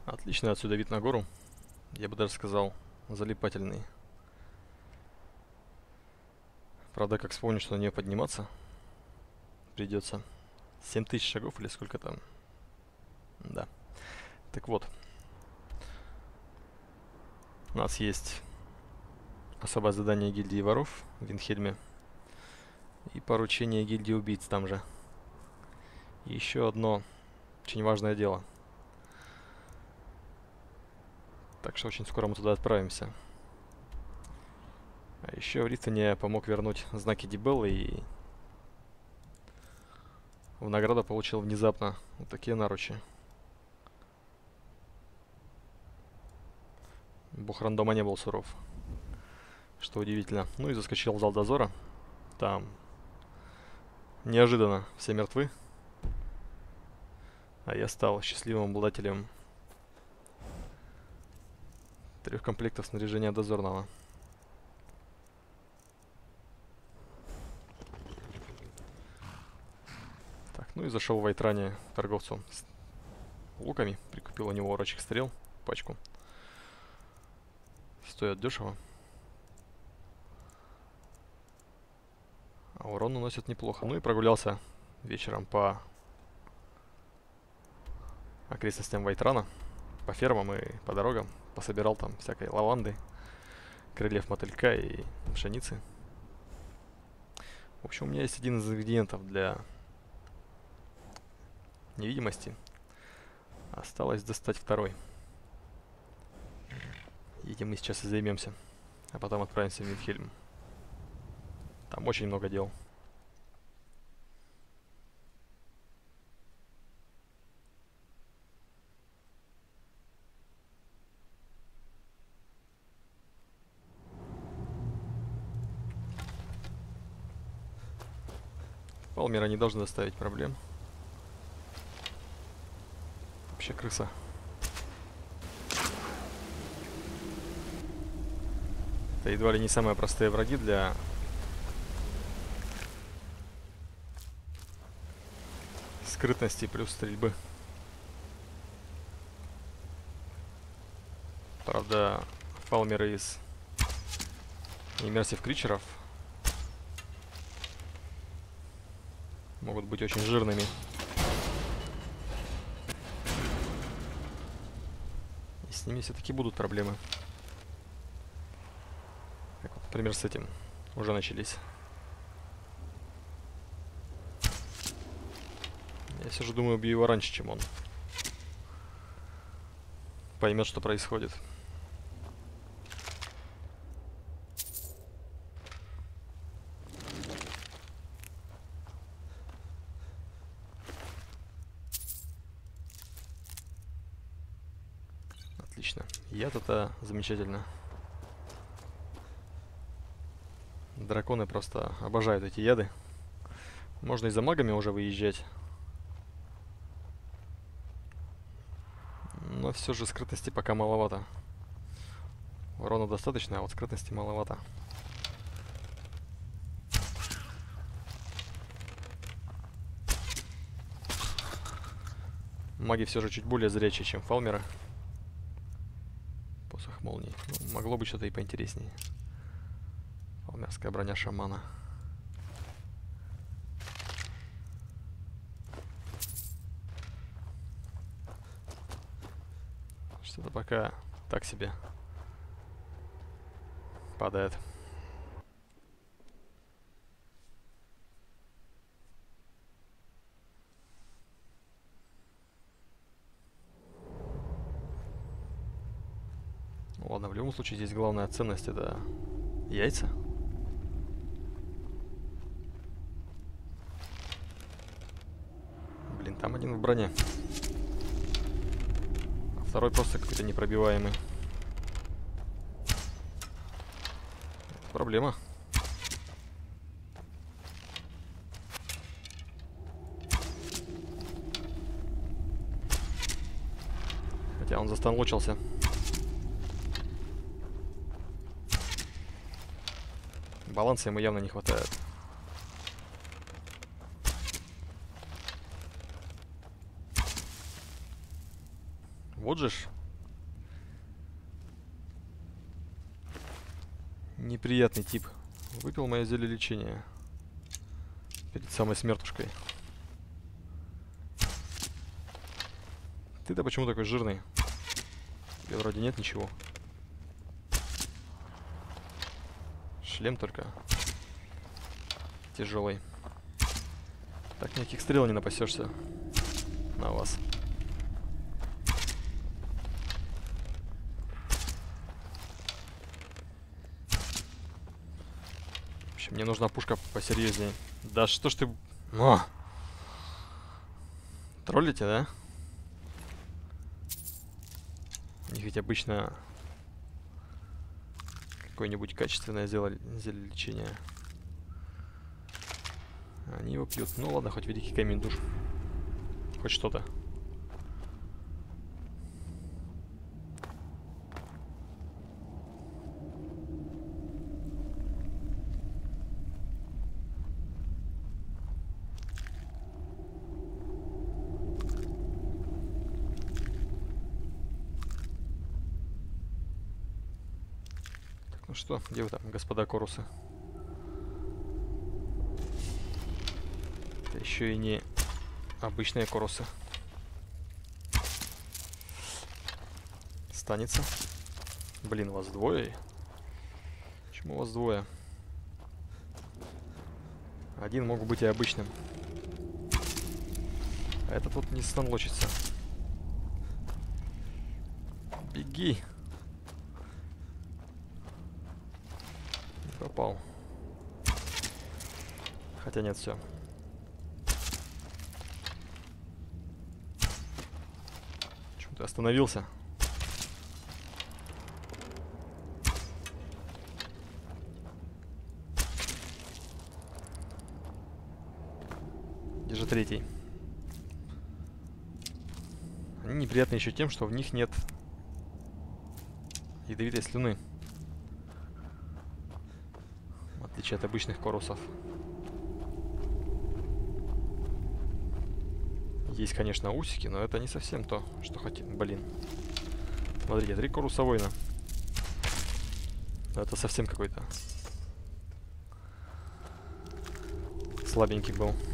Отличный отсюда вид на гору. Я бы даже сказал, залипательный. Правда, как вспомню, что на нее подниматься придется 7000 шагов или сколько там. Да. Так вот, у нас есть особое задание гильдии воров в Винхельме и поручение гильдии убийц там же. И еще одно очень важное дело. Так что очень скоро мы туда отправимся. А еще в Ритоне помог вернуть знаки Дибеллы и в награду получил внезапно вот такие наручи. Бог рандома не был суров. Что удивительно. Ну и заскочил в зал дозора. Там неожиданно все мертвы. А я стал счастливым обладателем 3 комплектов снаряжения дозорного. Так, ну и зашел в Вайтране торговцу с луками. Прикупил у него орочих стрел, пачку. Стоят дешево. А урон наносит неплохо. Ну и прогулялся вечером по окрестностям Вайтрана, по фермам и по дорогам. Пособирал там всякой лаванды, крыльев мотылька и пшеницы. В общем, у меня есть один из ингредиентов для невидимости. Осталось достать второй. Этим мы сейчас и займемся. А потом отправимся в Винхельм. Там очень много дел. Палмера не должен доставить проблем. Вообще крыса. Это едва ли не самые простые враги для скрытности плюс стрельбы. Правда, фалмеры из иммерсив кричеров могут быть очень жирными. И с ними все-таки будут проблемы. Как вот, например, с этим уже начались. Я все же думаю, убью его раньше, чем он поймет, что происходит. Отлично. Яд это замечательно. Драконы просто обожают эти яды. Можно и за магами уже выезжать. Но все же скрытности пока маловато. Урона достаточно, а вот скрытности маловато. Маги все же чуть более зрячие, чем фалмеры. Посох молний. Ну, могло быть что-то и поинтереснее. Фалмерская броня шамана. Что-то пока так себе падает. Ну, ладно, в любом случае здесь главная ценность это яйца. Блин, там один в броне. А второй просто какой-то непробиваемый. Проблема. Хотя он застанлочился. Баланса ему явно не хватает. Вот же ж. Неприятный тип. Выпил мое зелье лечения. Перед самой смертушкой. Ты-то почему такой жирный? Тебе вроде нет ничего. Шлем только. Тяжелый. Так никаких стрел не напасешься на вас. В общем, мне нужна пушка посерьезнее. Да что ж ты... О! Троллите, да? У них ведь обычно какое-нибудь качественное зелье лечения. Они его пьют. Ну ладно, хоть великий камень душ. Хоть что-то. Так, ну что, где вы там, господа корусы? Это еще и не обычные корусы. Станется. Блин, вас двое. Почему вас двое? Один мог быть и обычным. А этот вот не станлочится. Беги. Не попал. Хотя нет, все. Почему ты остановился? Где же третий? Они неприятны еще тем, что в них нет ядовитой слюны. В отличие от обычных корусов. Есть, конечно, усики, но это не совсем то, что хотим. Блин. Смотрите, 3 коруса воина. Но это совсем какой-то слабенький был.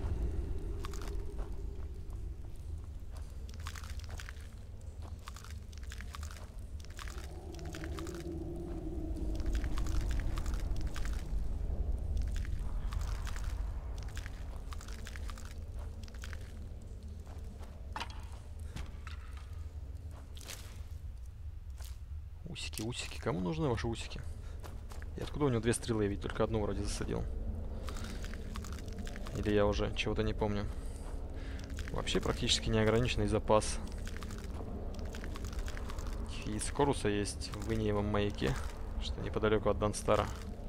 Усики, усики. Кому нужны ваши усики? И откуда у него 2 стрелы? Я ведь только одну вроде засадил. Или я уже чего-то не помню. Вообще практически неограниченный запас. Из коруса есть в Иниевом маяке, что неподалеку от Данстара.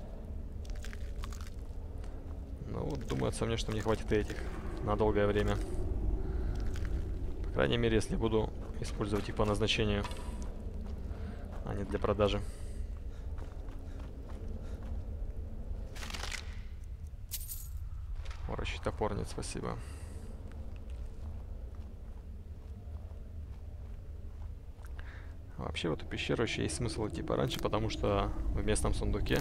Ну вот, думается мне, что мне хватит и этих на долгое время. По крайней мере, если буду использовать их по назначению, а не для продажи. Орочий топор нет, спасибо. Вообще в эту пещеру еще есть смысл идти пораньше, потому что в местном сундуке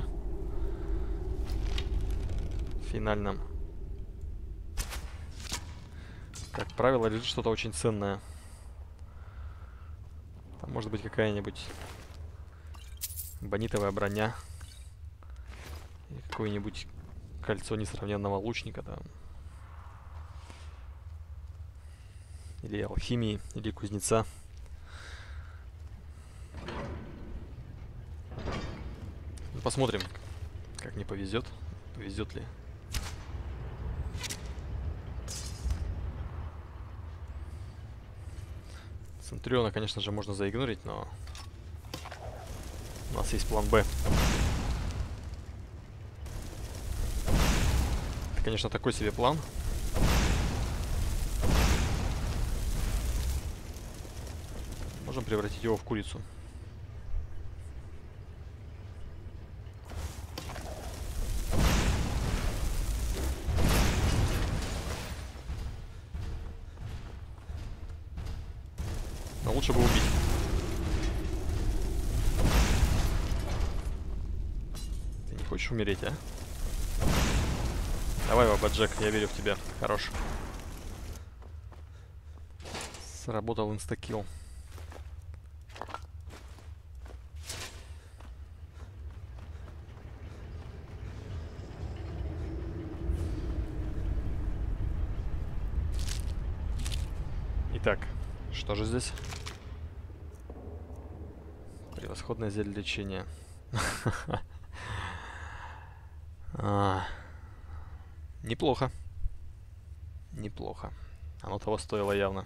финальном, как правило, лежит что-то очень ценное. Там может быть какая-нибудь бонитовая броня. Или какое-нибудь кольцо несравненного лучника там. Или алхимии, или кузнеца. Ну, посмотрим, как мне повезет. Повезет ли. Центуриона, конечно же, можно заигнорить, но у нас есть план Б. Это, конечно, такой себе план. Можем превратить его в курицу. лучше бы убить. Ты не хочешь умереть, а? Давай, Баба-Джек, я верю в тебя. Хорош. Сработал инстакилл. Итак, что же здесь? Превосходное зелье лечения. Неплохо. Неплохо. Оно того стоило явно.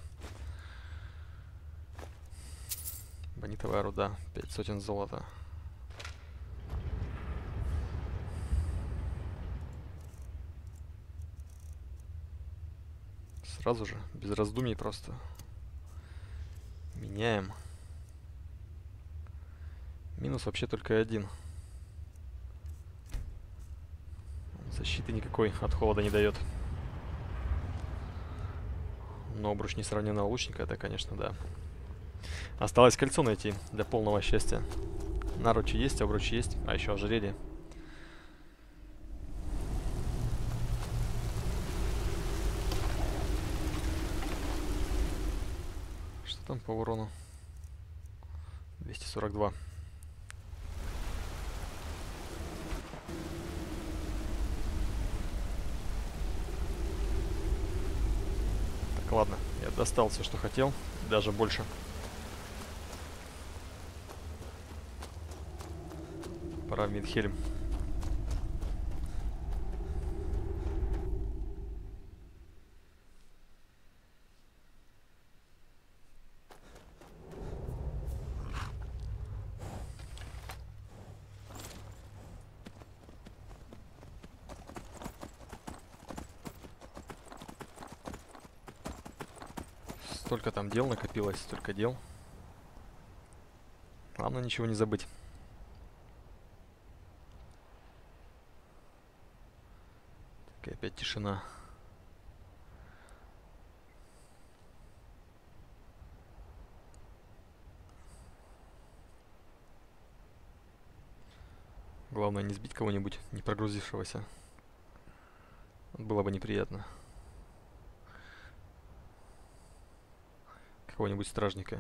Бонитовая руда. 5 сотен золота. Сразу же, без раздумий просто. Меняем. Минус вообще только один. Защиты никакой от холода не дает. Но обруч несравненного лучника, это, конечно, да. Осталось кольцо найти для полного счастья. Наручи есть, обруч есть, а еще ожерелье. Что там по урону? 242. Так, ладно, я достал все, что хотел, даже больше. Пора в Виндхельм. Столько там дел накопилось, столько дел. Главное ничего не забыть. Так, и опять тишина. Главное не сбить кого-нибудь, не прогрузившегося. Было бы неприятно. Какого-нибудь стражника.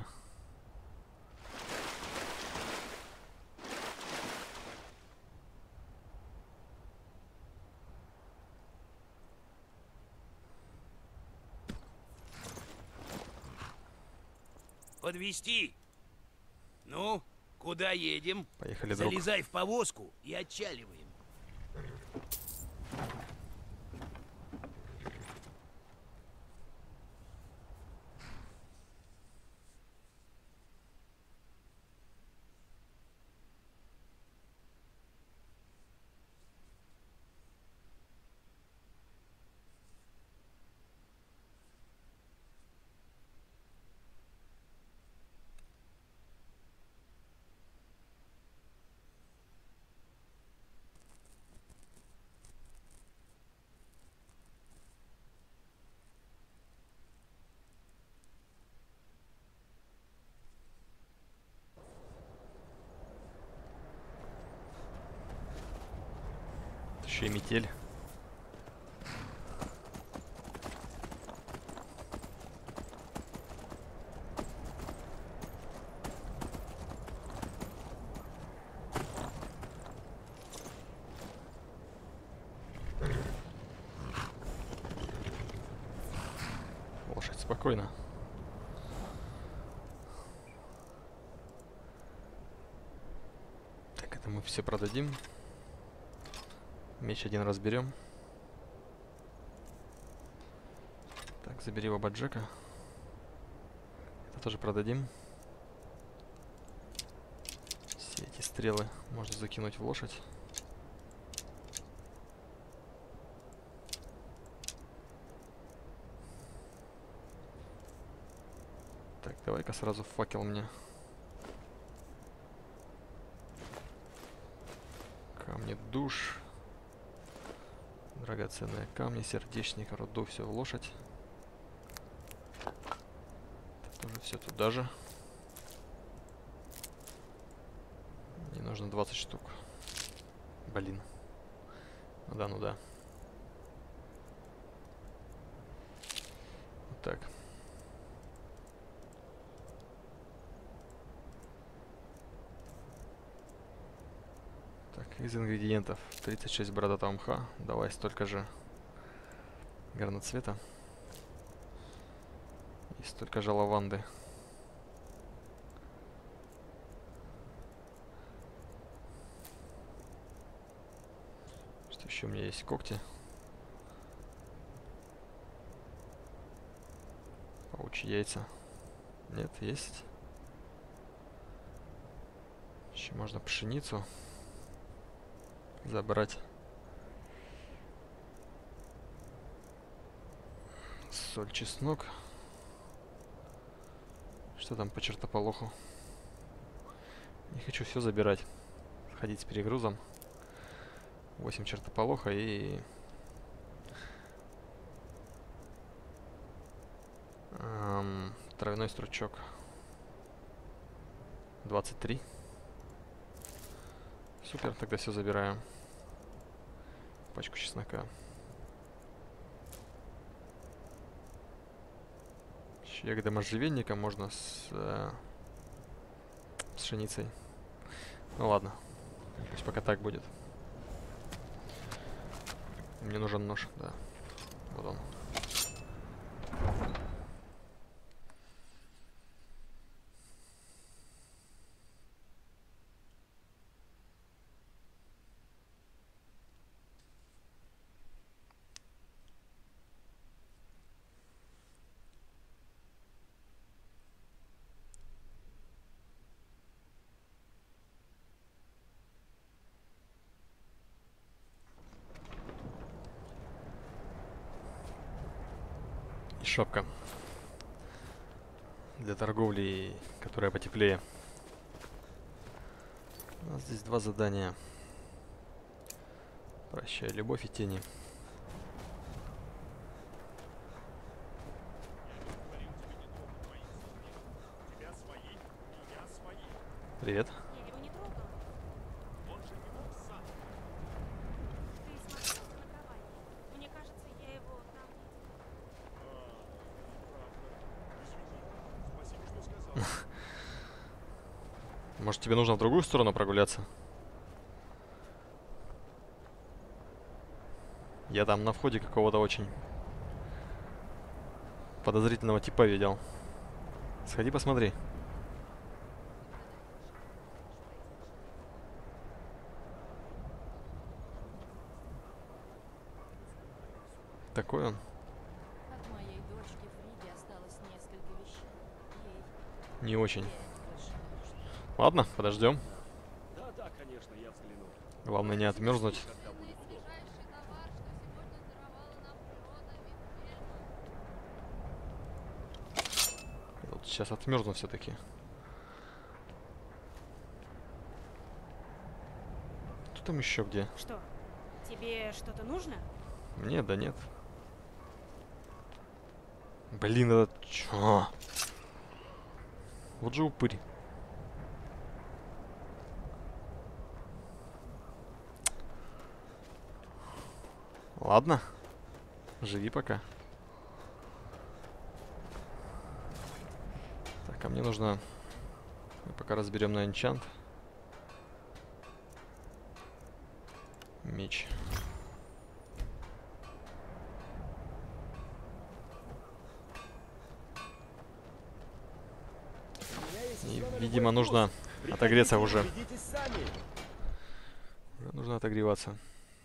Подвезти? Ну, куда едем? Поехали, друг. Залезай в повозку и отчаливаем. Еще и метель. Лошадь, спокойно. Так, это мы все продадим. Меч один разберем. Так, забери Баба-Джека. Это тоже продадим. Все эти стрелы можно закинуть в лошадь. Так, давай-ка сразу факел мне. Камни душ. Драгоценные камни, сердечник, руду, все в лошадь. Это тоже все туда же. нужно 20 штук. Блин. Ну да, ну да. Вот так. Так, из ингредиентов 36 бородатого мха. Давай столько же горноцвета. И столько же лаванды. Что еще у меня есть? Когти. Паучьи яйца. Нет, есть. Еще можно пшеницу забрать. Соль, чеснок. Что там по чертополоху? Не хочу все забирать. Ходить с перегрузом. 8 чертополоха и... травяной стручок. 23. Супер, тогда все забираем. Пачку чеснока. Ягоды можжевельника можно с пшеницей. Ну ладно, пусть пока так будет. Мне нужен нож, да. Вот он. Шапка для торговли, которая потеплее. У нас здесь 2 задания. Прощай, любовь и тени. Привет. Я его не трогала. Он же не мог сам. Ты смотрелся на кровати? Мне кажется, я его там видела. Спасибо, что сказал. Может, тебе нужно в другую сторону прогуляться? Я там на входе какого-то очень подозрительного типа видел. Сходи посмотри. Такой он. От моей дочки Фриди осталось несколько вещей. Ей Не очень. опять больше не нужно. Ладно, подождем. Да, конечно, я взгляну. Главное не отмерзнуть. Когда будет готово. Ближайший товар, что сегодня даровала нам природа, Вильгельма. Я вот сейчас отмерзну все-таки. Что там еще где? Что? Тебе что-то нужно? Мне да нет. Блин, это чё? Вот же упырь. Ладно. Живи пока. Так, а мне нужно... Мы пока разберем на энчант. Меч. И, видимо, нужно отогреться уже. Уже нужно отогреваться.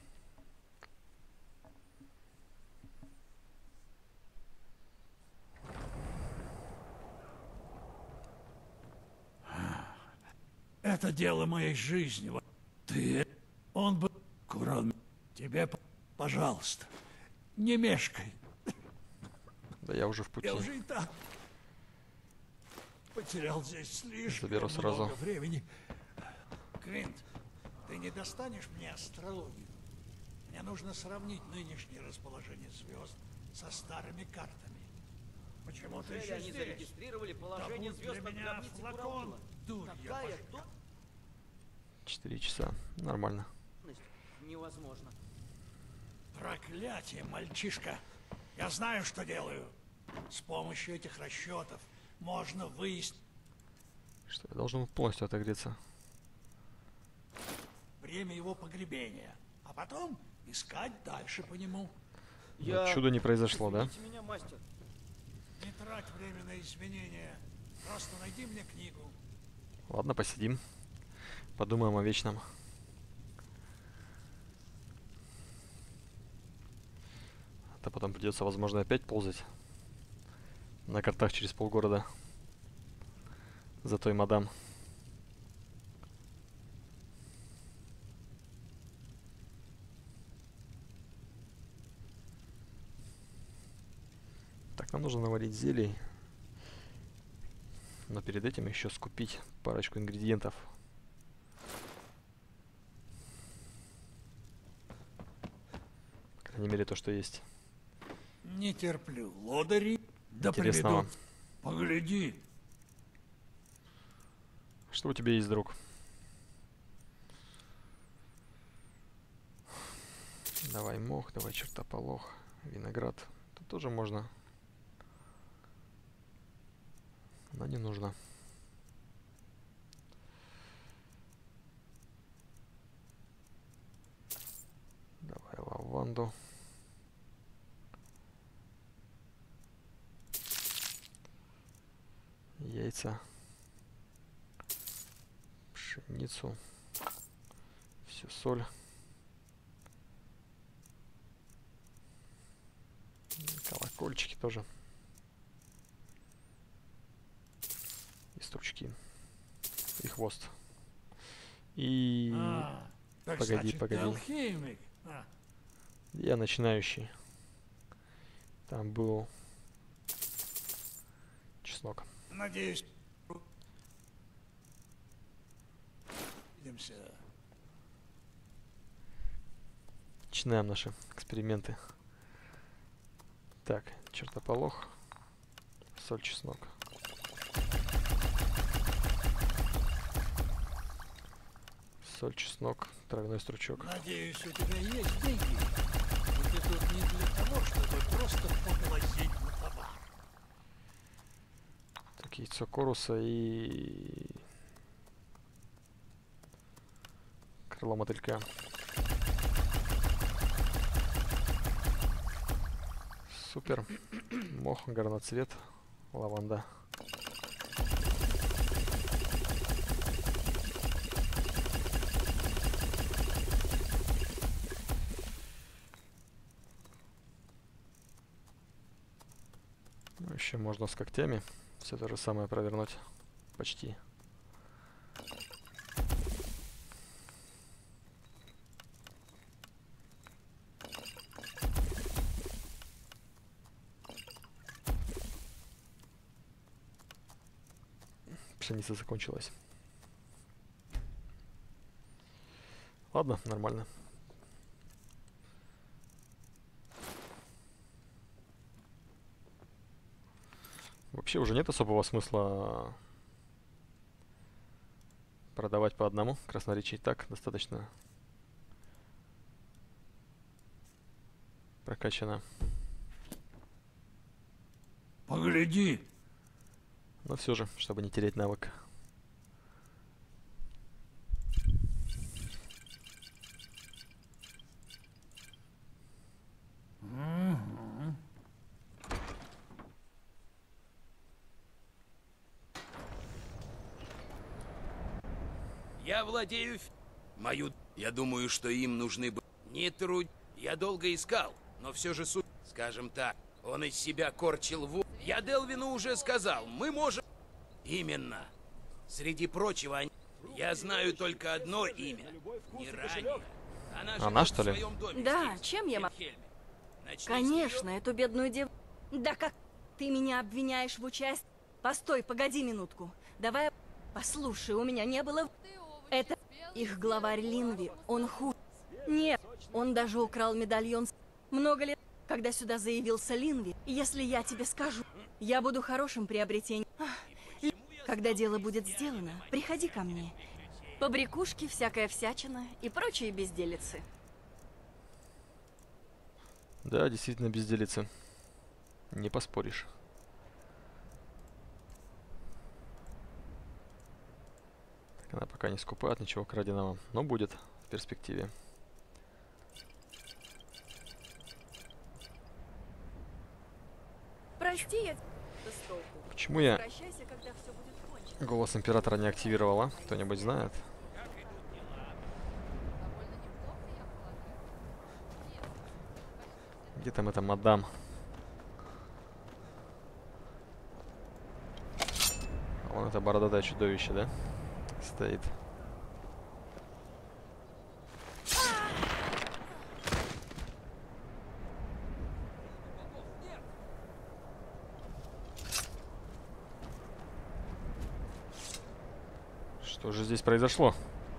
Это дело моей жизни. Вот ты, он бы курал. Тебе, пожалуйста, не мешкай. Да я уже в пути. Я уже и так потерял здесь слишком Заберу сразу. много времени. Квинт, ты не достанешь мне астрологию? Мне нужно сравнить нынешнее расположение звезд со старыми картами. Почему ты еще Они здесь? зарегистрировали положение Добудь звезд для над меня гробницей флакон, Куравила. дурь я Какая пошла. 4 часа. Нормально. Невозможно. Проклятие, мальчишка. Я знаю, что делаю. С помощью этих расчетов можно выяснить Что я должен полностью отогреться. время его погребения, а потом искать дальше по нему. Но чудо не произошло, да? Извините меня, мастер. Не трать время на извинения. Просто найди мне книгу. Ладно, посидим. Подумаем о вечном. А то потом придется, возможно, опять ползать на картах через полгорода за той мадам. Так, нам нужно наварить зелий. Но перед этим еще скупить парочку ингредиентов. По крайней мере, то, что есть. Не терплю. Лодыри. Да Интересного. приведут. Погляди. Что у тебя есть, друг? Давай мох, давай чертополох, виноград. Тут тоже можно. Но не нужно. Давай лаванду. Яйца. Пшеницу. Всю соль. Колокольчики тоже. И стручки. И хвост. И... Так Погоди, значит, погоди. ты алхимик. Я начинающий. Там был чеснок. Надеюсь. Увидимся. Начинаем наши эксперименты. Так, чертополох, соль, чеснок. Соль, чеснок, травяной стручок. Надеюсь, у тебя есть деньги. И ты тут не для того, чтобы просто поглазеть на товар. Так, яйцо коруса и крыло мотылька. Супер. Мох, горноцвет, лаванда. Ну, еще можно с когтями все то же самое провернуть. Почти. Пшеница закончилась. Ладно, нормально. Вообще уже нет особого смысла продавать по одному. Красноречие и так достаточно прокачано. Погляди. Но все же, чтобы не терять навык. Я владею мою... Я думаю, что им нужны бы... Не труд... Я долго искал, но все же суть... Скажем так, он из себя корчил Я Делвину уже сказал, мы можем... Именно. Среди прочего, я знаю только одно имя. Не ранее. Она, что ли? в своем доме Да, здесь, чем я в могу? Вильхельме. Начни с Конечно, эту бедную девушку. Да как ты меня обвиняешь в участии? Постой, погоди минутку. Давай... Послушай, у меня не было... Это их главарь Линви. Он Нет, он даже украл медальон много лет, когда сюда заявился Линви. Если я тебе скажу, я буду хорошим приобретением. Когда дело будет сделано, приходи ко мне. Побрякушки, всякая всячина и прочие безделицы. Да, действительно безделица. Не поспоришь. Так, она пока не скупает ничего краденого, но будет в перспективе. Прости, я с толку. Почему я Возвращайся, когда все будет кончено. голос императора не активировала? Кто-нибудь знает? Довольно неплохо, я полагаю. Нет, Где там эта мадам? А вон это бородатое чудовище, да? Стоит. Что же здесь произошло?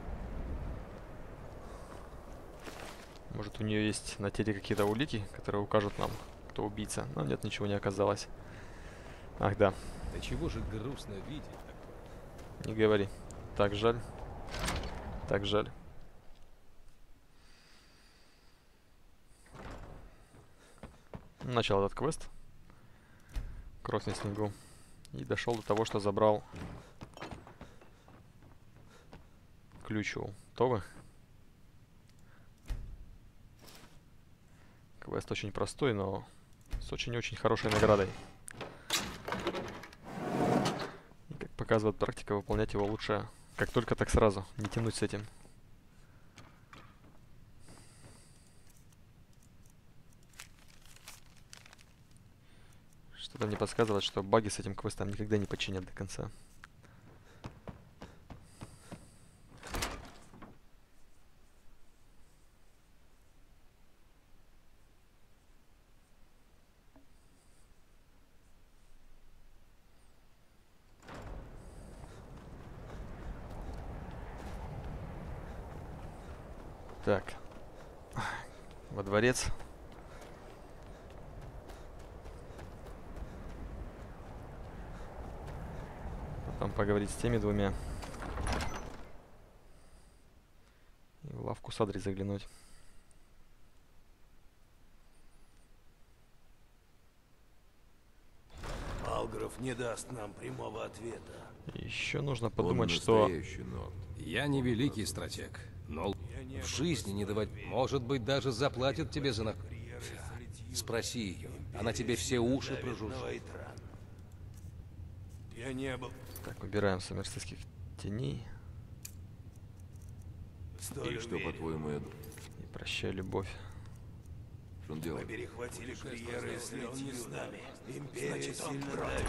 Может, у нее есть на теле какие-то улики, которые укажут нам, кто убийца? Но нет, ничего не оказалось. Ах, да, Да чего же грустно видеть такое? не говори. Так жаль. Так жаль. Начал этот квест. Кровь на снегу. И дошел до того, что забрал ключ у Товы. Квест очень простой, но с очень-очень хорошей наградой. И как показывает практика, выполнять его лучше как только, так сразу. Не тянуть с этим. Что-то мне подсказывает, что баги с этим квестом никогда не починят до конца. Так. Во дворец. Потом поговорить с теми двумя. И в лавку Садри заглянуть. Алгров не даст нам прямого ответа. Еще нужно подумать, что... Я не великий стратег, но в жизни не давать... Может быть, даже заплатят тебе за... Спроси ее, она тебе все уши прожужжит. Я не был. Так, выбираем сумерских теней. И что, по-твоему, И прощай, любовь. мы перехватили курьера, если он не с нами. Империя сильно давит.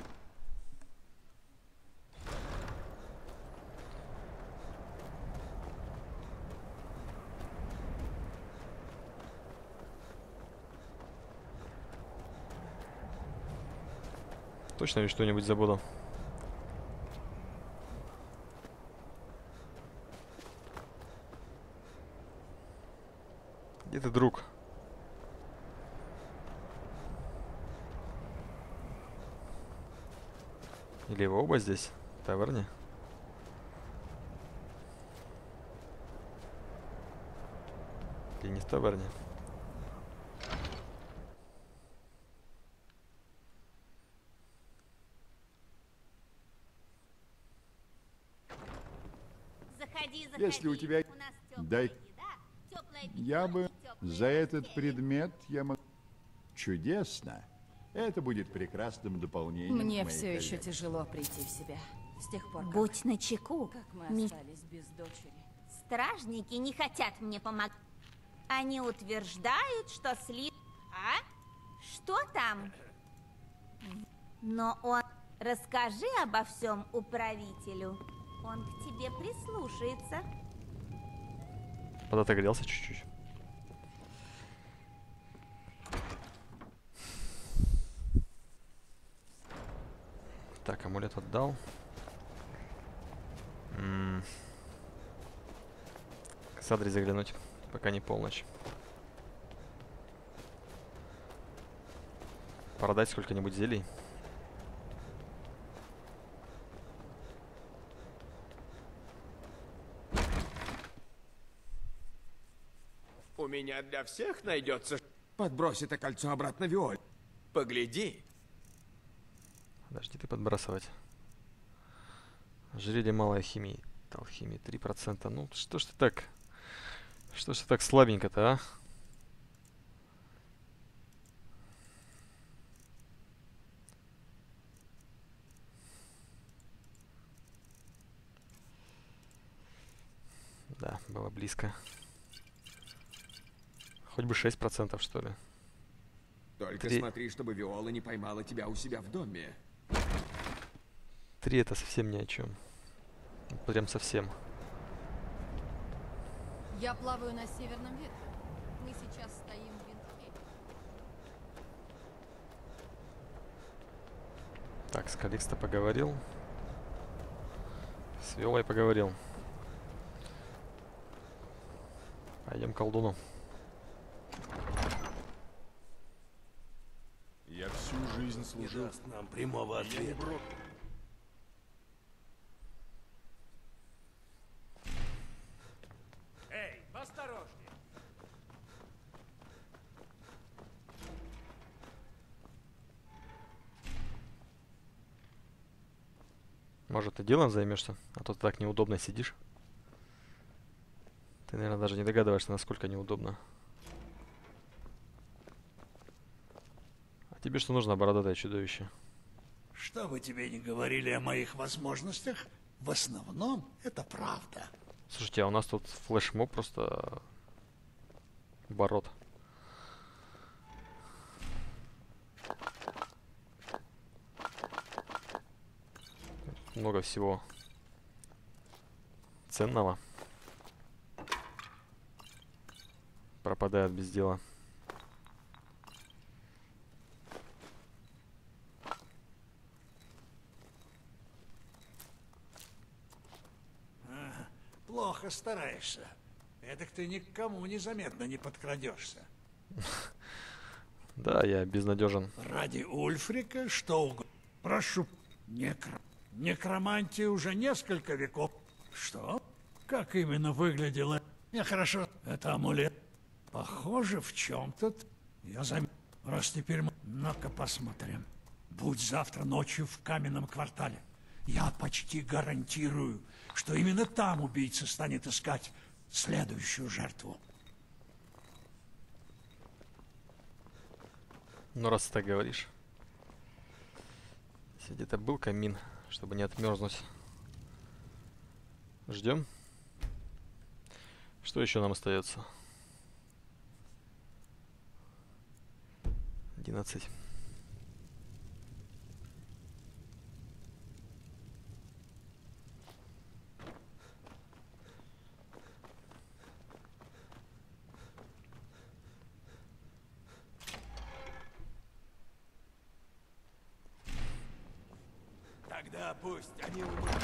Точно ведь что-нибудь забуду. Где ты, друг? Или вы оба здесь, в таверне? Или не в таверне? Заходи, Если у тебя... У нас тёплая Дай... еда, тёплое питье Я бы... и тёплые За этот постели. предмет я могу... Чудесно. Это будет прекрасным дополнением Мне к моей все еще коллекции. тяжело прийти в себя. С тех пор, Будь начеку. как мы Ми- остались без дочери. Стражники не хотят мне помогать. Они утверждают, что А? Что там? Но он... Расскажи обо всем управителю. Он к тебе прислушается. Подотогрелся чуть-чуть. Так, амулет отдал. К Садре заглянуть, пока не полночь. Продать сколько-нибудь зелий. У меня для всех найдется... Подбрось это кольцо обратно, Виоль. Погляди. Подожди ты подбрасывать. Жрели малой химии. Алхимии 3%. Ну, что ж ты так... Что ж ты так слабенько-то, а? Да, было близко. Хоть бы 6%, что ли. Только смотри, чтобы Виола не поймала тебя у себя в доме. 3 это совсем ни о чем. Прям совсем. Я плаваю на северном ветре. Мы сейчас стоим в Виндхейме. Так, с Каликсто поговорил. С Виолой поговорил. Пойдем к колдуну. Я всю жизнь служил. Нам прямого ответа. Эй, осторожнее! Может, ты делом займешься? А то ты так неудобно сидишь. Ты, наверное, даже не догадываешься, насколько неудобно. А тебе что нужно, бородатое чудовище? Что бы тебе ни говорили о моих возможностях, в основном это правда. Слушайте, а у нас тут флешмоб просто... Бород. Много всего ценного пропадает без дела. Плохо стараешься. Эдак ты никому незаметно не подкрадешься. Да, я безнадежен. Ради Ульфрика что угодно. Прошу, некромантия уже несколько веков. Что? Как именно выглядело? Хорошо, это амулет. Похоже, в чем-то я заметил. Раз теперь мы... Ну-ка посмотрим. Будь завтра ночью в каменном квартале. Я почти гарантирую, что именно там убийца станет искать следующую жертву. Ну, раз ты так говоришь. Если где-то был камин, чтобы не отмерзнуть. Ждем. Что еще нам остается? 11. Тогда пусть они умрут.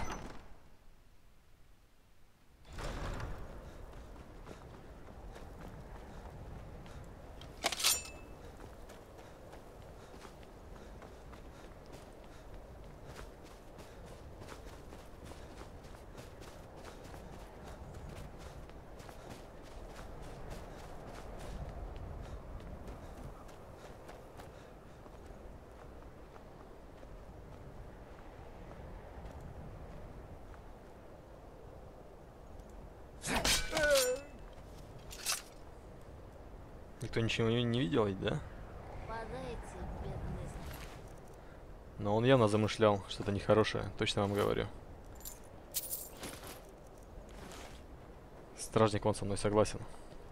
Никто ничего не видел ведь, да? Но он явно замышлял что-то нехорошее, точно вам говорю. Стражник, он со мной согласен.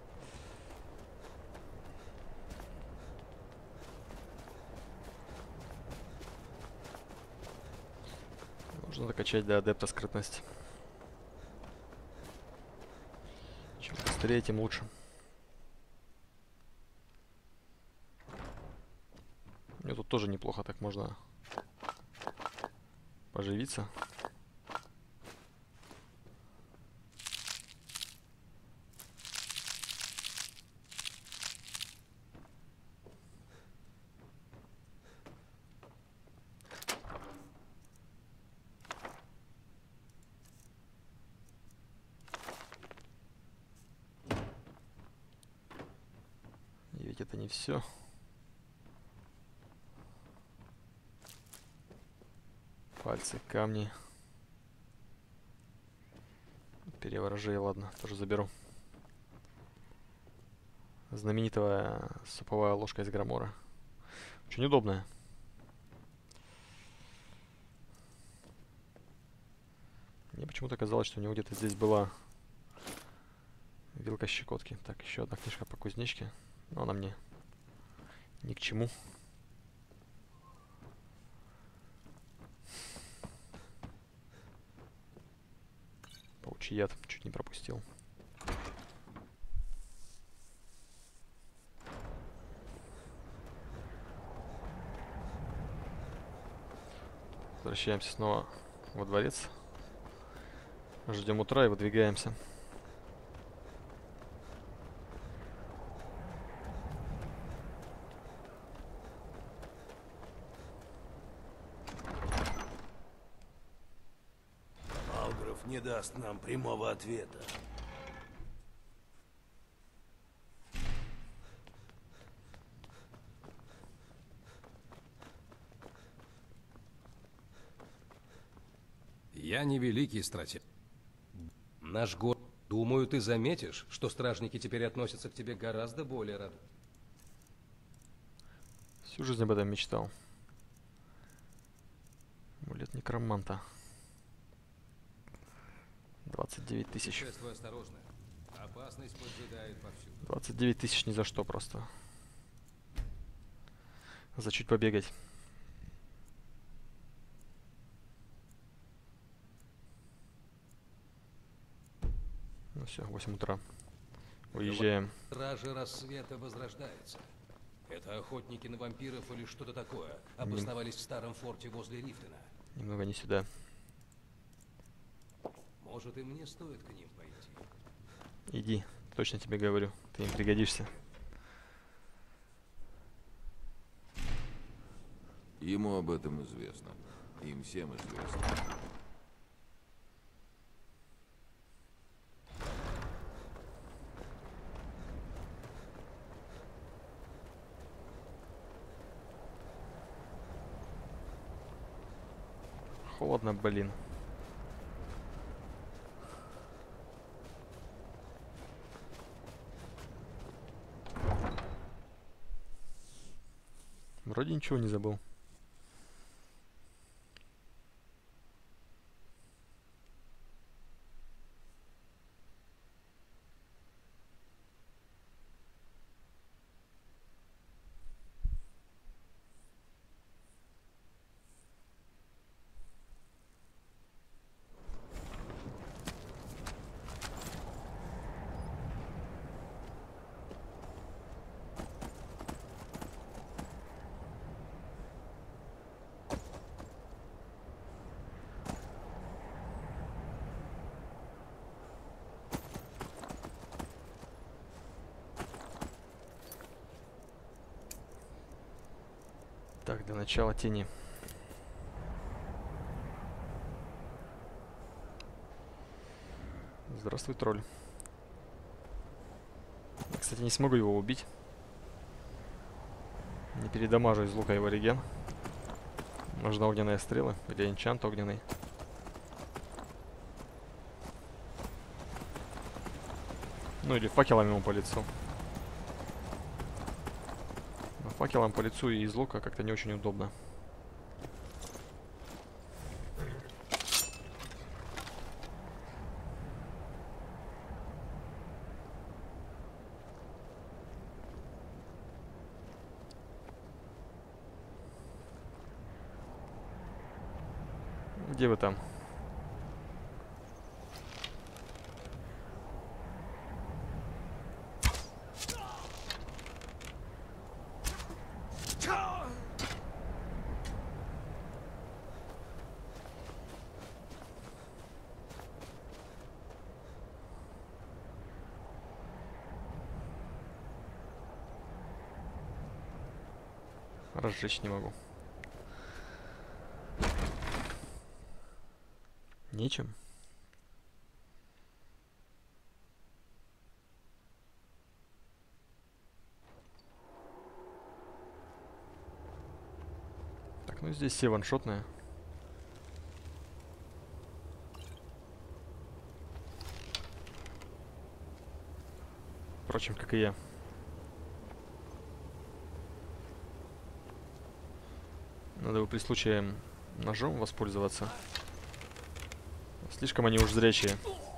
Нужно докачать до адепта скрытность. Чем быстрее, тем лучше. Мне тут тоже неплохо так можно поживиться. ведь это не все. Пальцы, камни. Переворожей, ладно, тоже заберу. Знаменитая суповая ложка из Громора. Очень удобная. Мне почему-то казалось, что у него где-то здесь была вилка щекотки. Так, еще одна книжка по кузнечке. Но она мне ни к чему. Паучий яд чуть не пропустил. Возвращаемся снова во дворец. Ждем утра и выдвигаемся. Алграф не даст нам прямого ответа. Я не великий стратег. Наш город... Думаю, ты заметишь, что стражники теперь относятся к тебе гораздо более радостно. Всю жизнь об этом мечтал. Амулет некроманта. 29 тысяч. Путешествуй осторожно. Опасность поджидает повсюду. 29 тысяч ни за что просто. За чуть побегать. Ну все, 8 утра. Уезжаем. Стражи рассвета возрождаются. Это охотники на вампиров или что-то такое. Обосновались в старом форте возле Рифтена. Немного не сюда. Может, и мне стоит к ним пойти. Иди, точно тебе говорю. Ты им пригодишься. Ему об этом известно. Им всем известно. Холодно, блин. Вроде ничего не забыл. Так, для начала тени. Здравствуй, тролль. Я, кстати, не смогу его убить. Не передамажу из лука его реген. Нужны огненные стрелы или энчант огненный. Ну или факелом ему по лицу. Но факелом по лицу и из лука как-то не очень удобно. Где вы там? Разжечь не могу. Нечем. Ну, здесь все ваншотные. Впрочем, как и я. Надо бы при случае ножом воспользоваться. Слишком они уж зрячие.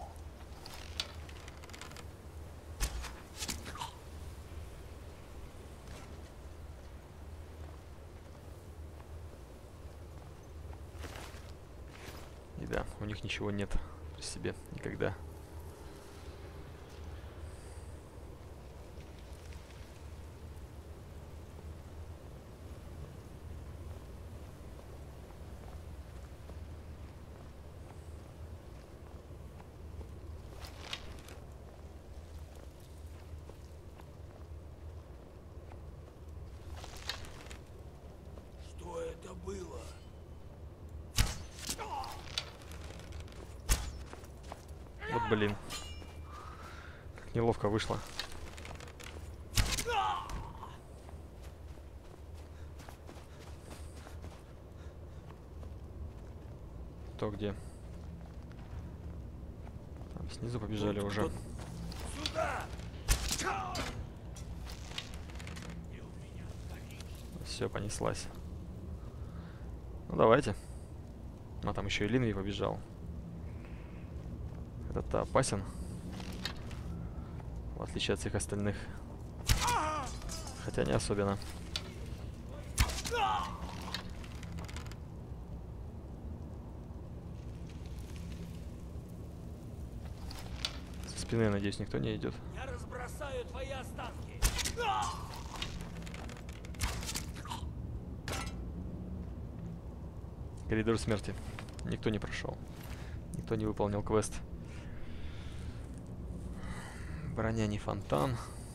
И да, у них ничего нет при себе никогда. Что это было? Вот блин. Как неловко вышло. То где? Там снизу побежали уже. Сюда! Все, понеслась. Ну давайте. А там еще и Линви побежал. Этот-то опасен. В отличие от всех остальных. Хотя не особенно. Со спины, я надеюсь, никто не идет. Я разбросаю твои останки. Коридор смерти. Никто не прошел. Никто не выполнил квест. Броня не фонтан.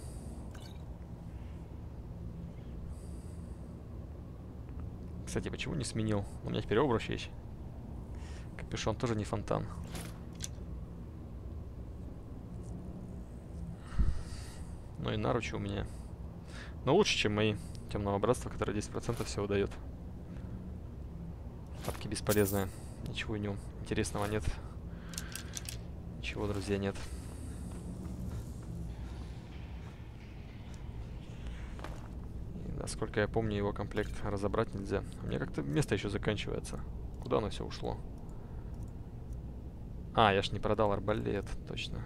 Кстати, почему не сменил? У меня теперь обруч есть. Капюшон тоже не фонтан. Ну и наручи у меня. Но лучше, чем мои Темного Братства, которые 10% всего дает. Папки бесполезные. Ничего в нем интересного нет. Ничего, друзья, нет. И, насколько я помню, его комплект разобрать нельзя. У меня как-то место еще заканчивается. Куда оно все ушло? А, я ж не продал арбалет, точно.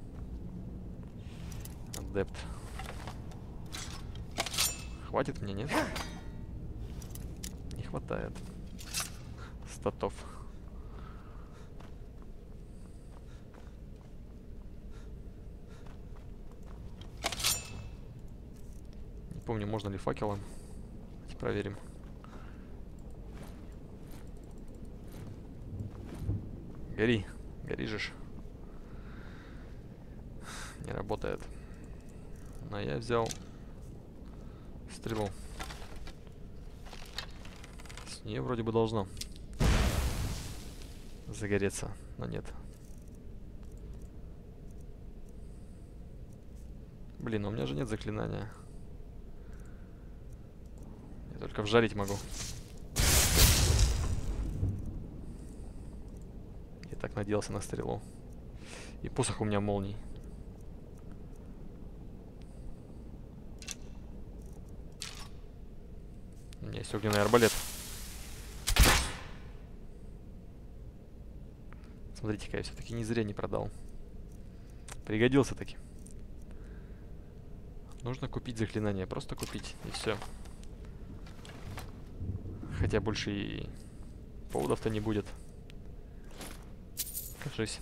Адепт. Хватит мне, нет? Не хватает. Статов. Не помню, можно ли факелом. Давайте проверим. Гори. Гори же ж. Не работает. Но я взял стрелу. С нее вроде бы должно загореться, но нет. Блин, у меня же нет заклинания. Я только вжарить могу. Я так надеялся на стрелу. И посох у меня молний. У меня есть огненный арбалет. Смотрите-ка, я все-таки не зря не продал. Пригодился таки. Нужно купить заклинание, просто купить, и все. Хотя больше и поводов-то не будет. Кажись.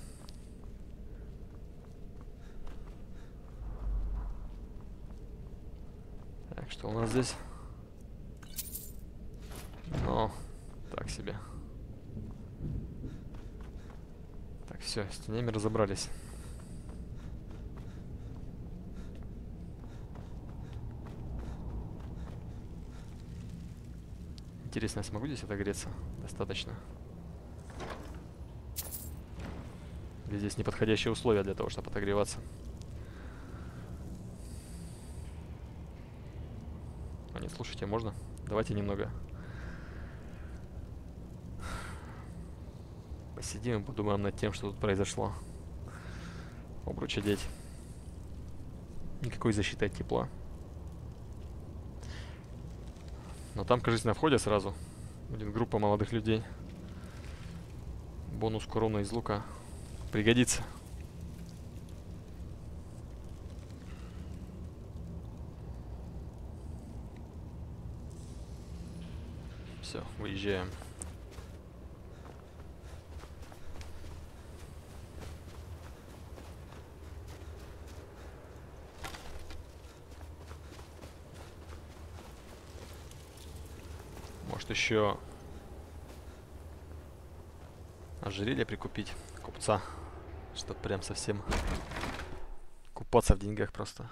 Так, что у нас здесь? Ну, так себе. Так, все, с тенями разобрались. Интересно, я смогу здесь отогреться? Достаточно. Или здесь неподходящие условия для того, чтобы отогреваться? А нет, слушайте, можно? Давайте немного Посидим и подумаем над тем, что тут произошло. Обруч одеть. Никакой защиты от тепла. Но там, кажется, на входе сразу будет группа молодых людей. Бонус к урону из лука. Пригодится. Все, выезжаем. Может еще ожерелье прикупить купца, чтоб прям совсем купаться в деньгах просто.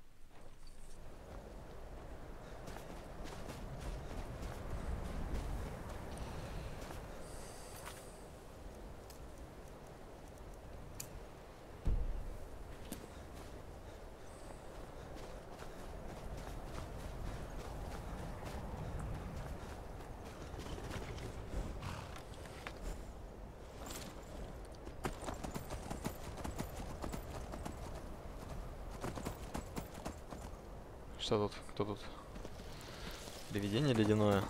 Что тут? Кто тут? Привидение ледяное.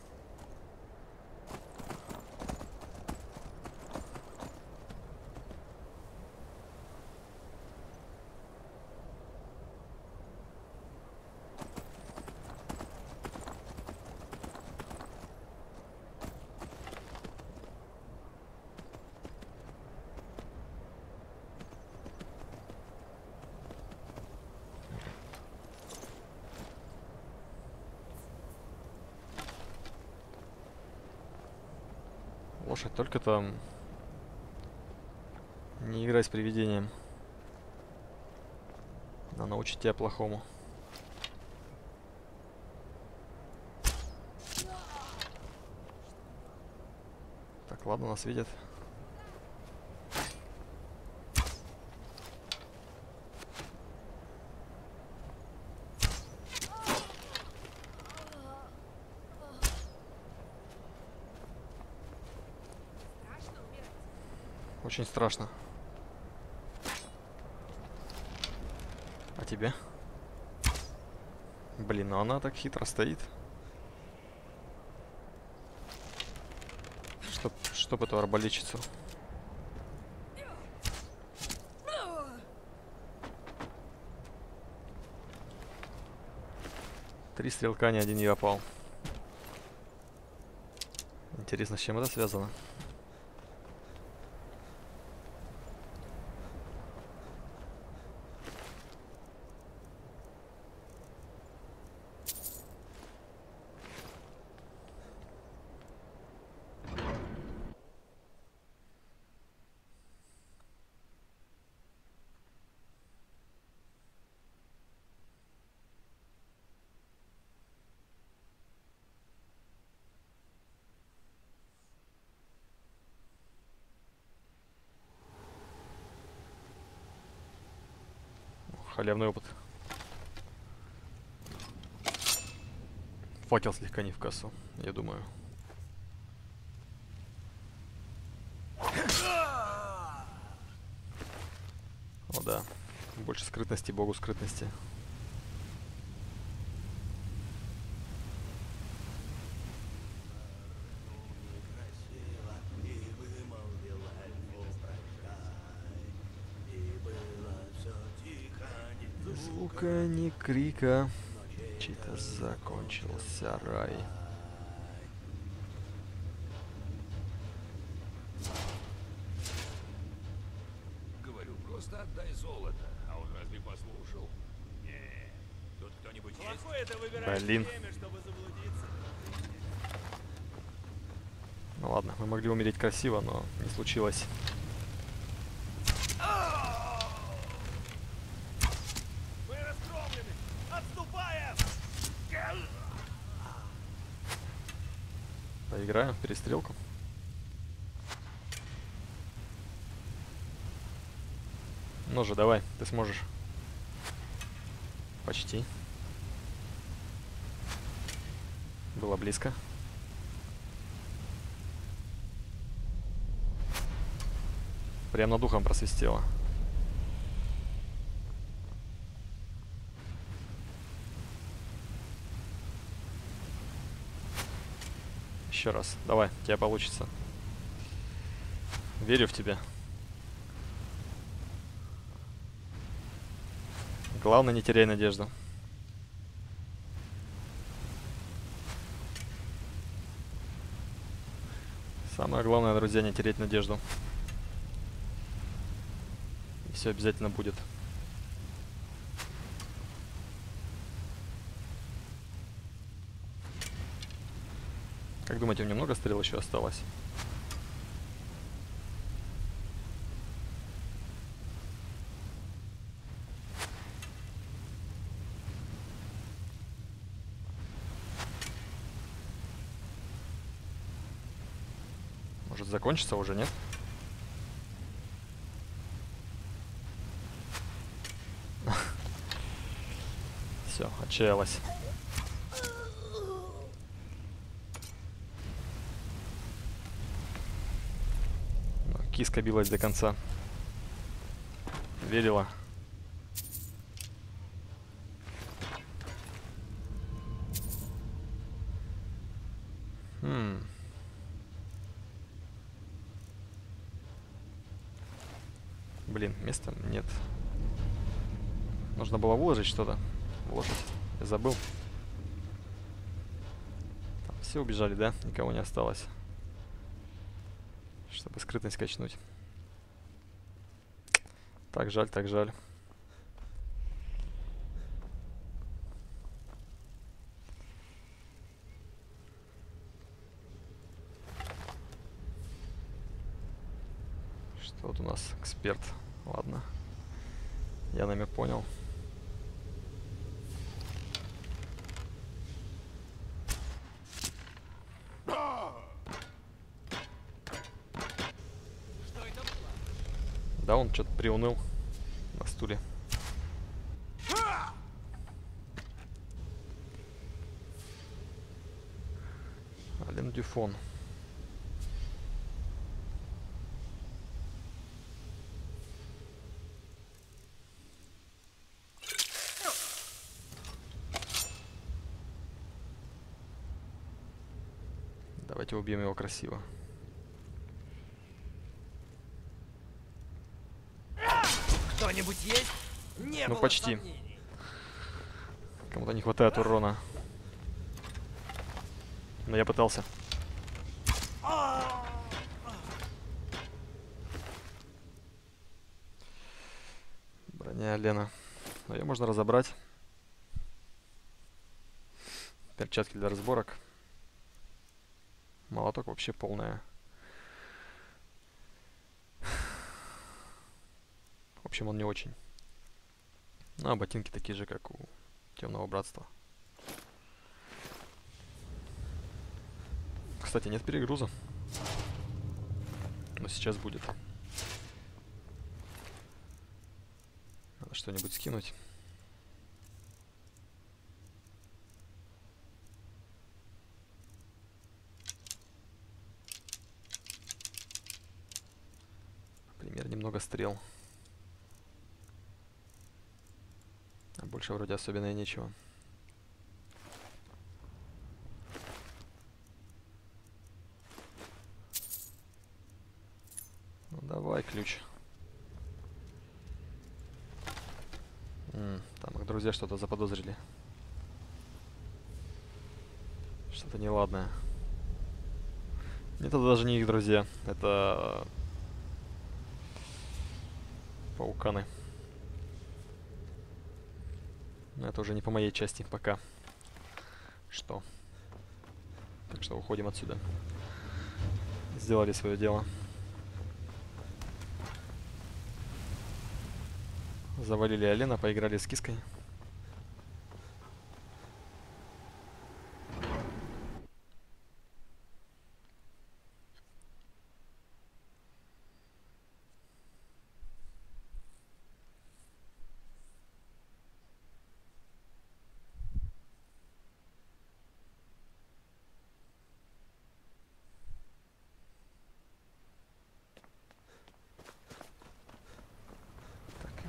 Лошадь, только там не играй с привидением. Она научит тебя плохому. Так, ладно, нас видят. Очень страшно. А тебе? Блин, ну она так хитро стоит. Чтоб эту арбалетчицу. Три стрелка, ни один не попал. Интересно, с чем это связано? Халявный опыт. Факел слегка не в кассу, я думаю. О да, больше скрытности, богу скрытности. Звука, ни крика, чей-то закончился рай. Говорю, просто отдай золото. А он разве послушал? Не. Тут кто-нибудь есть? Блин. Ну ладно, мы могли умереть красиво, но не случилось. Поиграем в перестрелку. Ну же, давай, ты сможешь. Почти. Было близко. Прям над ухом просвистело. Еще раз. Давай, у тебя получится. Верю в тебя. Главное, не теряй надежду. Самое главное, друзья, не терять надежду. И все обязательно будет. Как думаете, у меня много стрел еще осталось? Может, закончится уже, нет? Все, отчаялась. Киска билась до конца. Верила. Блин, места нет. Нужно было выложить что-то. Лошадь. Я забыл. Там все убежали, да? Никого не осталось. Чтобы скрытность качнуть. Так жаль, так жаль. Что вот у нас эксперт? Ладно. Я намек понял. Да, он что-то приуныл на стуле. Ален Дюфон. Давайте убьем его красиво. Кто-нибудь есть? Не Ну было почти. сомнений. Кому-то не хватает урона. Но я пытался. Броня Алена. Но ее можно разобрать. Перчатки для разборок. Молоток вообще полная. В общем, он не очень. Ну, а ботинки такие же, как у Темного Братства. Кстати, нет перегруза. Но сейчас будет. Надо что-нибудь скинуть. Например, немного стрел. А больше вроде особенно и нечего. Ну давай, ключ. Там их друзья что-то заподозрили. Что-то неладное. Это даже не их друзья. Это пауканы. Но это уже не по моей части пока. Что? Так что уходим отсюда. Сделали свое дело. Завалили Алена, поиграли с киской.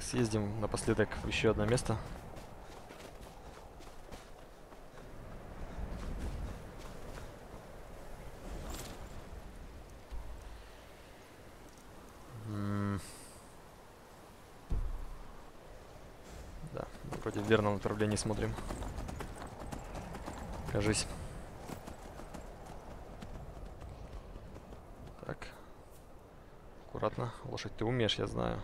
Съездим напоследок в еще одно место. Да, вроде в верном направлении смотрим. Кажись. Так. Аккуратно. Лошадь ты умеешь, я знаю.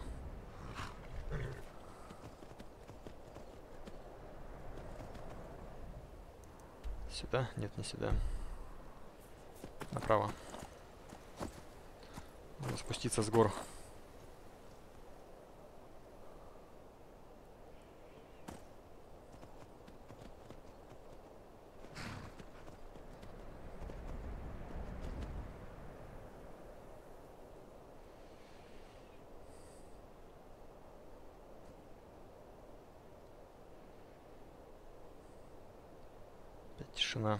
Сюда? Нет, не сюда. Направо. Надо спуститься с гор. Тишина.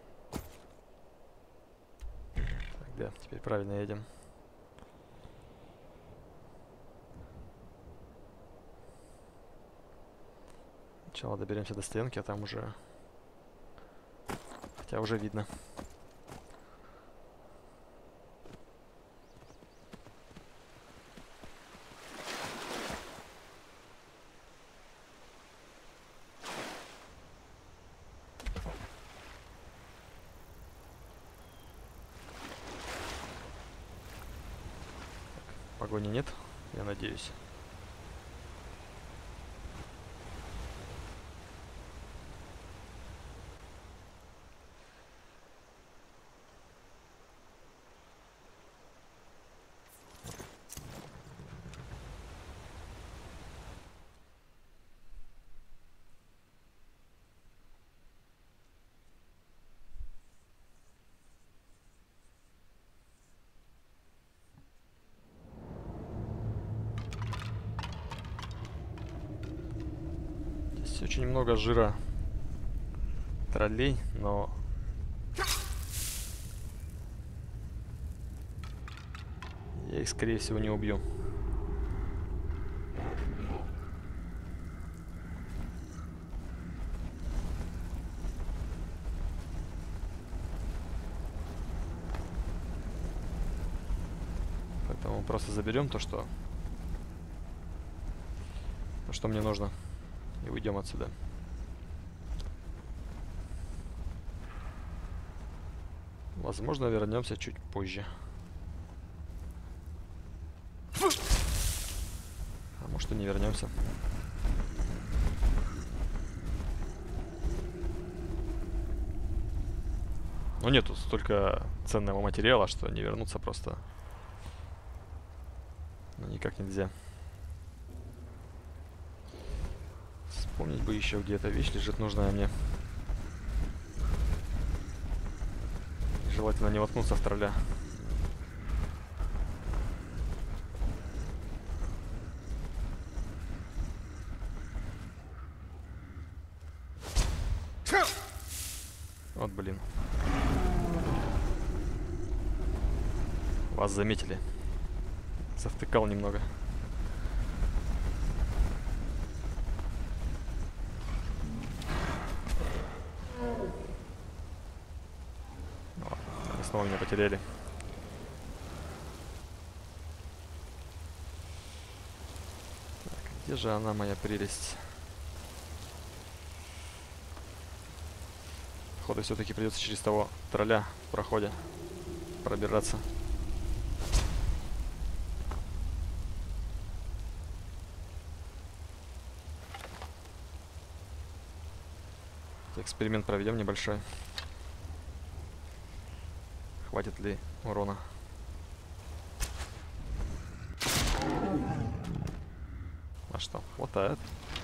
Так, да, теперь правильно едем. Сначала доберемся до стоянки, а там уже... Хотя уже видно. Погони нет, я надеюсь. Очень много жира троллей, но я их, скорее всего, не убью. Поэтому просто заберем то, что мне нужно. И уйдем отсюда. Возможно, вернемся чуть позже. А может и не вернемся. Ну нету столько ценного материала, что не вернуться просто никак нельзя. Вспомнить бы еще, где эта вещь лежит, нужная мне. Желательно не воткнуться в тролля. Вот, блин. Вас заметили. Завтыкал немного. Снова меня потеряли. Так, где же она, моя прелесть? Походу, все-таки придется через того тролля в проходе пробираться. Эксперимент проведем небольшой. Хватит ли урона? А что? Хватает.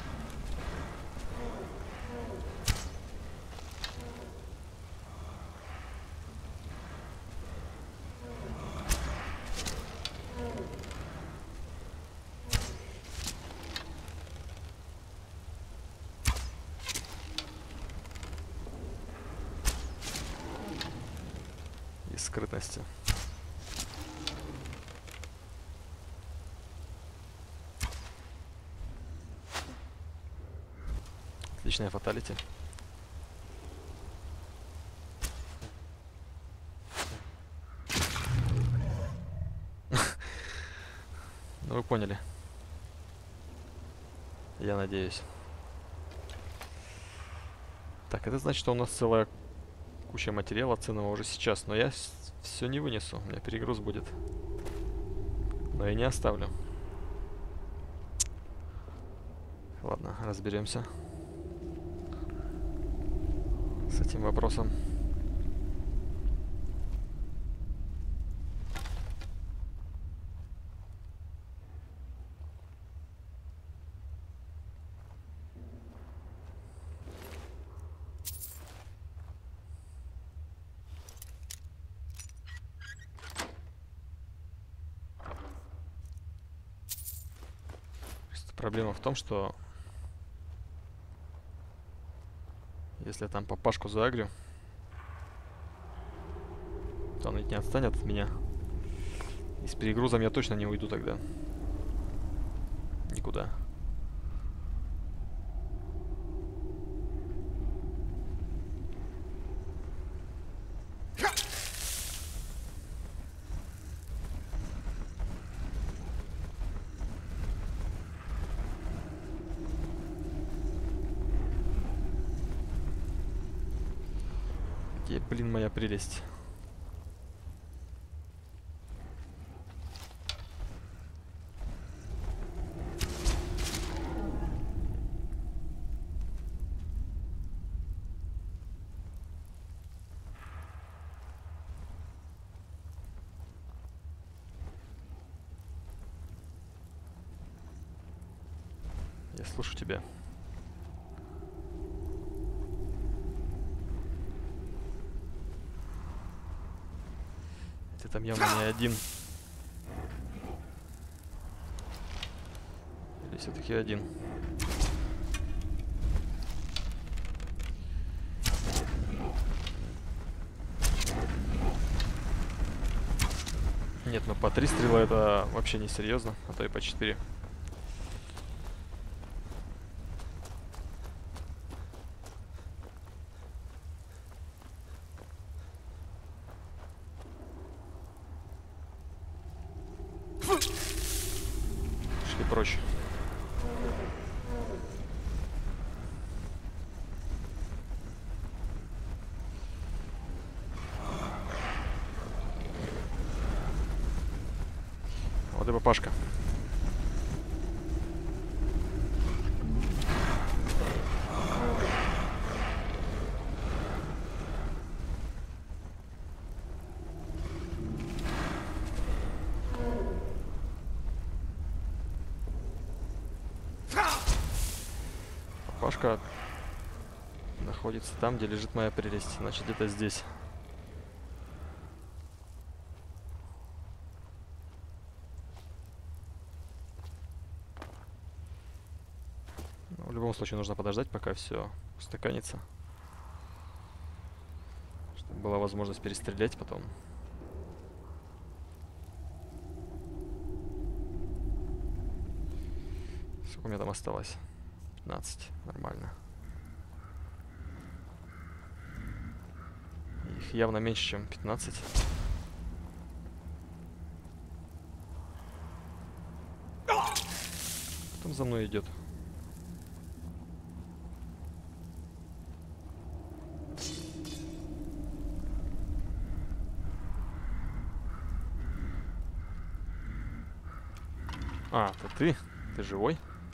Скрытности. Отличная фаталити. Ну вы поняли. Я надеюсь. Так, это значит, что у нас целая куча материала ценного уже сейчас. Но я все не вынесу. У меня перегруз будет. Но я не оставлю. Ладно, разберемся с этим вопросом. Проблема в том, что если я там папашку заагрю, то он ведь не отстанет от меня. И с перегрузом я точно не уйду тогда. Никуда. Где, блин, моя прелесть? Я слышу тебя. Ты там явно не один. Или все-таки один? Нет, ну по 3 стрела это вообще не серьезно, а то и по 4. Прочь. Вот и папашка. Пашка находится там, где лежит моя прелесть. Значит, где-то здесь. Но в любом случае нужно подождать, пока все устаканится. Чтобы была возможность перестрелять потом. Сколько у меня там осталось? 15. Нормально. Их явно меньше, чем 15. Кто за мной идет? А, это ты? Ты живой?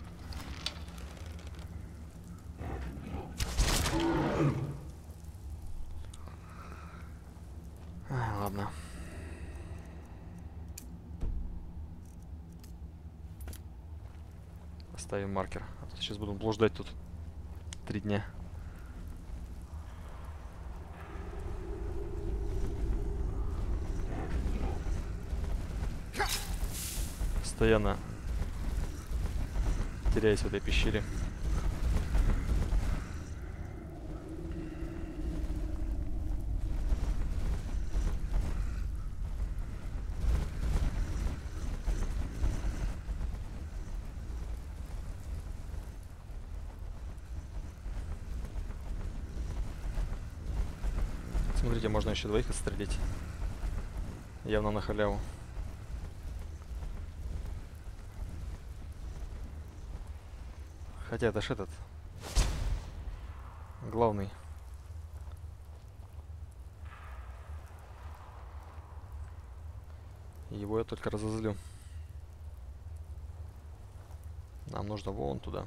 Ладно. Оставим маркер. А то сейчас буду блуждать тут 3 дня. Постоянно теряюсь в этой пещере. Смотрите, можно еще двоих отстрелить. Явно на халяву. Хотя это ж этот главный. Его я только разозлю. Нам нужно вон туда.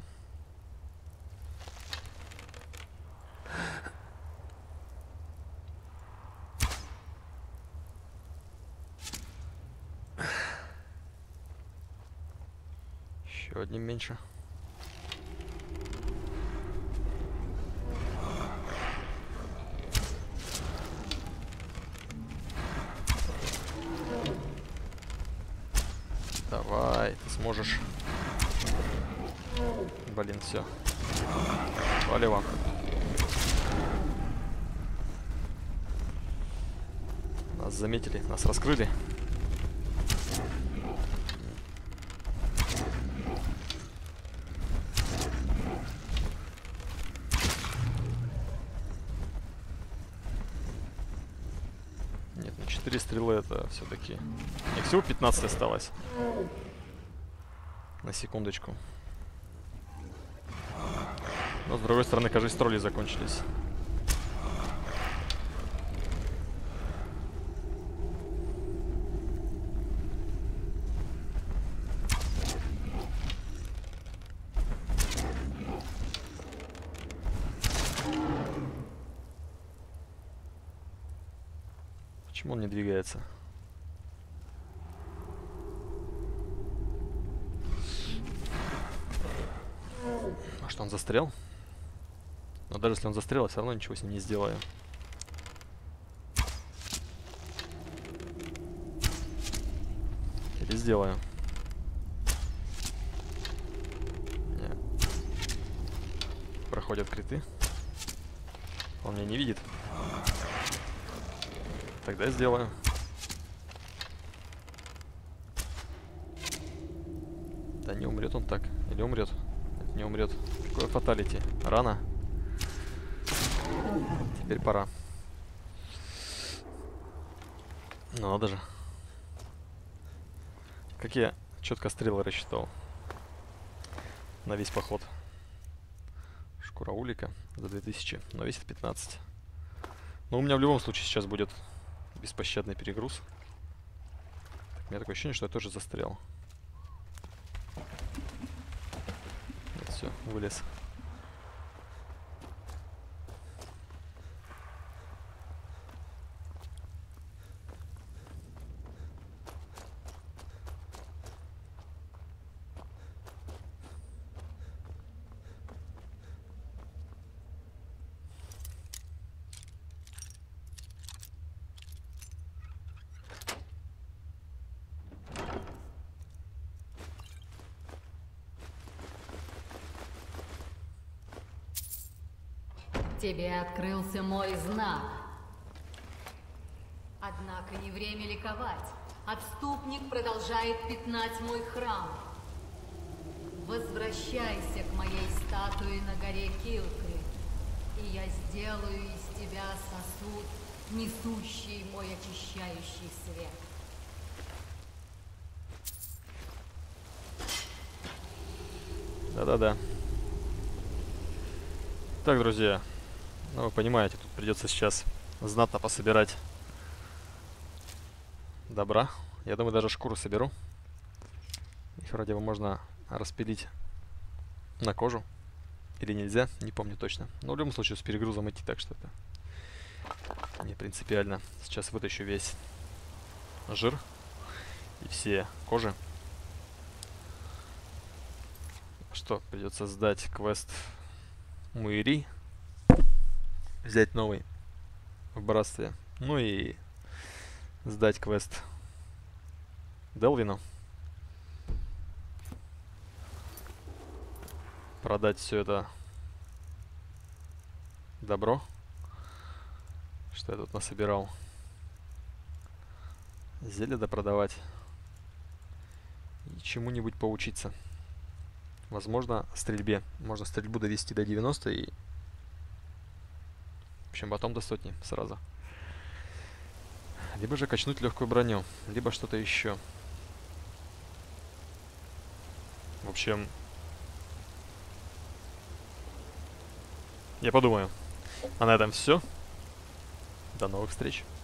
Еще одним меньше. Давай, ты сможешь. Блин, все. Валево. Нас заметили, нас раскрыли. Нет, ну 4 стрелы это все-таки. Их всего 15 осталось. На секундочку. Но с другой стороны, кажется, тролли закончились. Почему он не двигается? А что, он застрял? Но даже если он застрял, я все равно ничего с ним не сделаю. Или сделаю. Нет. Проходят криты. Он меня не видит. Тогда я сделаю. Да не умрет он так. Или умрет? Нет, не умрет. Какое фаталити? Рано. Теперь пора. Ну надо же. Как я четко стрелы рассчитал. На весь поход. Шкура улика за 2000. Но весит 15. Но у меня в любом случае сейчас будет беспощадный перегруз. Так, у меня такое ощущение, что я тоже застрял. Вот, все, вылез. Тебе открылся мой знак. Однако не время ликовать. Отступник продолжает пятнать мой храм. Возвращайся к моей статуе на горе Килкри, и я сделаю из тебя сосуд, несущий мой очищающий свет. Да-да-да. Так, друзья. Ну, вы понимаете, тут придется сейчас знатно пособирать добра. Я думаю, даже шкуру соберу. Их вроде бы можно распилить на кожу. Или нельзя, не помню точно. Но в любом случае с перегрузом идти, так что это не принципиально. Сейчас вытащу весь жир и все кожи. Что, придется сдать квест Муири. Взять новый в братстве. Ну и сдать квест Делвину. Продать все это добро, что я тут насобирал. Зелье допродавать. И чему-нибудь поучиться. Возможно, стрельбе. Можно стрельбу довести до 90 и... В общем, потом до 100 сразу. Либо же качнуть легкую броню, либо что-то еще. В общем, я подумаю. А на этом все. До новых встреч.